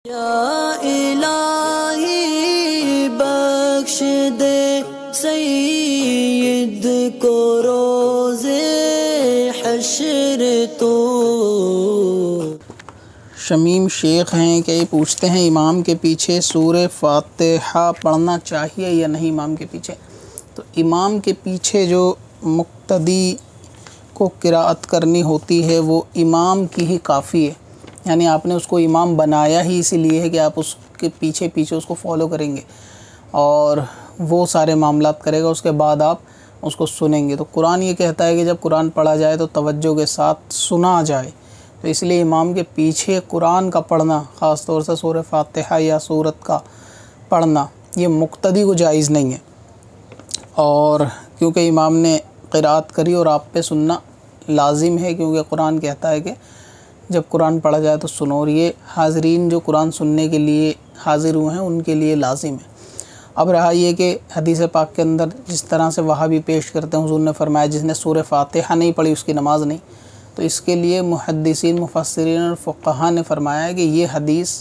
یا الہی بخش دے سید کو روز حشر تو۔ شمیم شیخ ہیں کہ یہ پوچھتے ہیں امام کے پیچھے سورہ فاتحہ پڑھنا چاہیے یا نہیں امام کے پیچھے؟ تو امام کے پیچھے جو مقتدی کو قرأت کرنی ہوتی ہے وہ امام کی ہی کافی ہے، یعنی آپ نے اس کو امام بنایا ہی اسی لیے ہے کہ آپ اس کے پیچھے اس کو فالو کریں گے اور وہ سارے معاملات کرے گا، اس کے بعد آپ اس کو سنیں گے۔ تو قرآن یہ کہتا ہے کہ جب قرآن پڑھا جائے تو توجہ کے ساتھ سنا جائے، تو اس لیے امام کے پیچھے قرآن کا پڑھنا، خاص طور سے سورہ فاتحہ یا سورت کا پڑھنا، یہ مقتدی کو جائز نہیں ہے۔ اور کیونکہ امام نے قرأت کری اور آپ پہ سننا لازم ہے، کیونکہ قرآن کہتا ہے کہ جب قرآن پڑھا جائے تو سنو، اور یہ حاضرین جو قرآن سننے کے لیے حاضر ہوئے ہیں ان کے لیے لازم ہے۔ اب رہا یہ کہ حدیث پاک کے اندر جس طرح سے وہابی پیش کرتے ہیں، حضور نے فرمایا جس نے سورہ فاتحہ نہیں پڑھی اس کی نماز نہیں، تو اس کے لیے محدثین، مفسرین اور فقہا نے فرمایا ہے کہ یہ حدیث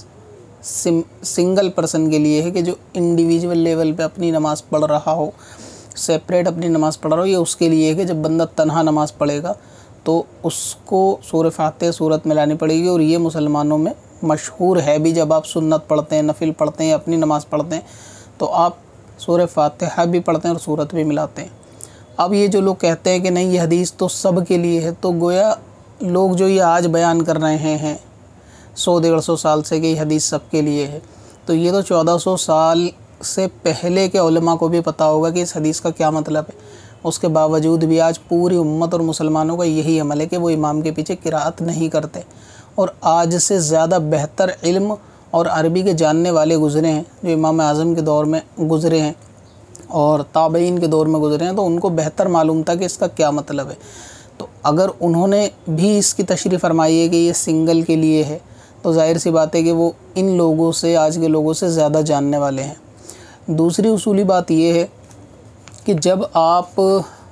سنگل پرسن کے لیے ہے، کہ جو انڈیویجول لیول پہ اپنی نماز پڑھ رہا ہو، سیپریٹ اپنی نماز پڑھ رہا ہو، یہ اس کے لیے ہے کہ جب بندہ تنہا نماز پڑھے گا تو اس کو سورہ فاتحہ سورت میں لانی پڑے گی۔ اور یہ مسلمانوں میں مشہور ہے بھی، جب آپ سنت پڑھتے ہیں، نفل پڑھتے ہیں، اپنی نماز پڑھتے ہیں تو آپ سورہ فاتحہ بھی پڑھتے ہیں اور سورت بھی ملاتے ہیں۔ اب یہ جو لوگ کہتے ہیں کہ نہیں یہ حدیث تو سب کے لیے ہے، تو گویا لوگ جو یہ آج بیان کر رہے ہیں 100-150 سال سے کہ یہ حدیث سب کے لیے ہے، تو یہ تو 1400 سال سے پہلے کے علماء کو بھی پتہ ہوگا کہ اس حدیث کا کیا مطلب ہے۔ اس کے باوجود بھی آج پوری امت اور مسلمانوں کا یہی عمل ہے کہ وہ امام کے پیچھے قرأت نہیں کرتے، اور آج سے زیادہ بہتر علم اور عربی کے جاننے والے گزرے ہیں جو امام اعظم کے دور میں گزرے ہیں اور تابعین کے دور میں گزرے ہیں، تو ان کو بہتر معلوم تھا کہ اس کا کیا مطلب ہے۔ تو اگر انہوں نے بھی اس کی تشریح فرمائی ہے کہ یہ سنگل کے لیے ہے، تو ظاہر سی بات ہے کہ وہ ان لوگوں سے، آج کے لوگوں سے زیادہ جاننے والے ہیں۔ دوسری اصولی بات یہ ہے کہ جب آپ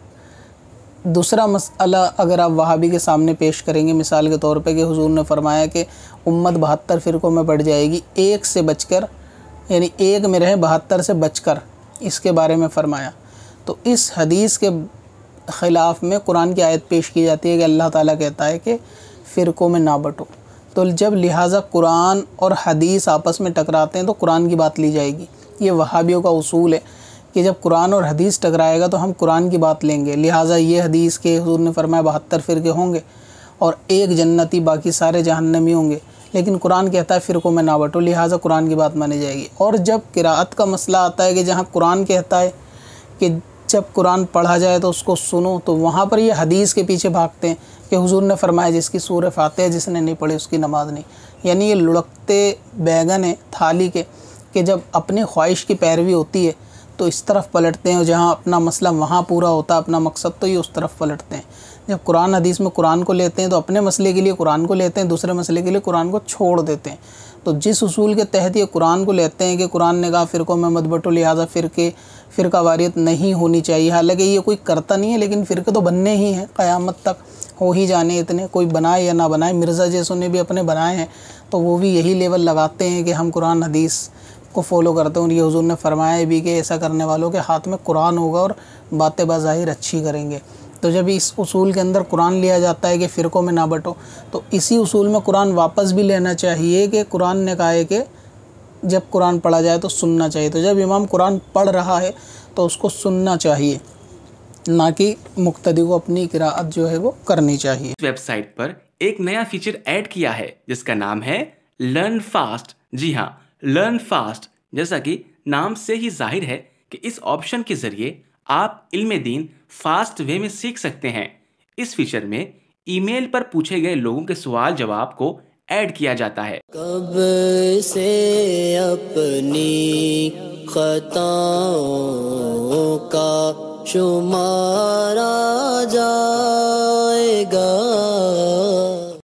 دوسرا مسئلہ اگر آپ وہابی کے سامنے پیش کریں گے، مثال کے طور پہ کہ حضور نے فرمایا کہ امت 72 فرقوں میں بٹ جائے گی، ایک سے بچ کر، یعنی ایک میں رہے 72 سے بچ کر، اس کے بارے میں فرمایا، تو اس حدیث کے خلاف میں قرآن کی آیت پیش کی جاتی ہے کہ اللہ تعالیٰ کہتا ہے کہ فرقوں میں نہ بٹو۔ تو جب لہٰذا قرآن اور حدیث آپس میں ٹکراتے ہیں تو قرآن کی بات لی جائے گی۔ یہ وہابیوں کا اصول ہے کہ جب قرآن اور حدیث ٹکرائے گا تو ہم قرآن کی بات لیں گے، لہٰذا یہ حدیث کے حضور نے فرمایا 72 فرقے ہوں گے اور ایک جنتی، باقی سارے جہنمی ہوں گے، لیکن قرآن کہتا ہے فرقوں میں نہ بٹو، لہٰذا قرآن کی بات مانی جائے گی۔ اور جب قرأت کا مسئلہ آتا ہے کہ جہاں قرآن کہتا ہے کہ جب قرآن پڑھا جائے تو اس کو سنو، تو وہاں پر یہ حدیث کے پیچھے بھاگتے ہیں کہ حضور نے فرمایا جس کی سورہ فاتحہ جس نے نہیں پڑھی اس کی نماز نہیں۔ یعنی یہ لڑکتے بیگن ہیں تھالی کے، کہ جب اپنی خواہش کی پیروی ہوتی ہے تو اس طرف پلٹتے ہیں، اور جہاں اپنا مسئلہ وہاں پورا ہوتا ہے، اپنا مقصد، تو یہ اس طرف پلٹتے ہیں۔ جب قرآن حدیث میں قرآن کو لیتے ہیں تو اپنے مسئلے کے لیے قرآن کو لیتے ہیں، دوسرے مسئلے کے لیے قرآن کو چھوڑ دیتے ہیں۔ تو جس اصول کے تحت یہ قرآن کو لیتے ہیں کہ قرآن نے کہا فرقوں میں مت بٹو، لہٰذا فرقہ واریت نہیں ہونی چاہیے، حالانکہ یہ کوئی کرتا نہیں ہے، لیکن فرقے تو بننے ہی ہیں، قیامت تک ہو ہی جانے اتنے، کوئی بنائے یا نہ بنائے۔ مرزا جیسوں نے بھی اپنے بنائے ہیں تو وہ بھی یہی لیول لگاتے ہیں کہ ہم قرآن حدیث کو فالو کرتے ہیں، اور یہ حضور نے فرمایا بھی کہ ایسا کرنے والوں کے ہاتھ میں قرآن ہوگا اور باتیں بظاہر اچھی کریں گے۔ تو جب اس اصول کے اندر قرآن لیا جاتا ہے کہ فرقوں میں نہ بٹو، تو اسی اصول میں قرآن واپس بھی لینا چاہیے کہ قرآن نے کہا ہے کہ جب قرآن پڑھا جائے تو سننا چاہیے، تو جب امام قرآن پڑھ رہا ہے تو اس کو سننا چاہیے، نہ کہ مقتدی کو اپنی قراءت جو ہے وہ کرنی چاہیے۔ ویب سائٹ پر ایک نیا فیچر ایڈ کیا ہے جس کا نام ہے لرن فاسٹ۔ جی ہاں، لرن فاسٹ، جیسا کہ نام سے ہی ظاہر ہے کہ اس آپشن کے ذریعے آپ علم دین فاسٹ وے میں سیکھ سکتے ہیں۔ اس فیچر میں ای میل پر پوچھے گئے لوگوں کے سوال جواب کو ایڈ کیا جاتا ہے۔ کب سے اپنی خطاؤں کا شمارا جائے گا،